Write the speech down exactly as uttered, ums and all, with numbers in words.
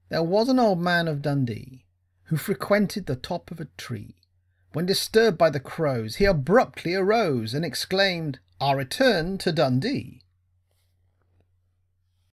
There was an old man of Dundee, who frequented the top of a tree. When disturbed by the crows, he abruptly arose, and exclaimed, "I return to Dundee."